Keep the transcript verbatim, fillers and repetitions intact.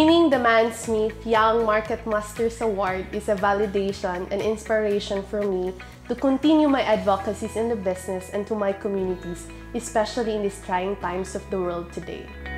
Winning the Mansmith Young Market Masters Award is a validation and inspiration for me to continue my advocacies in the business and to my communities, especially in these trying times of the world today.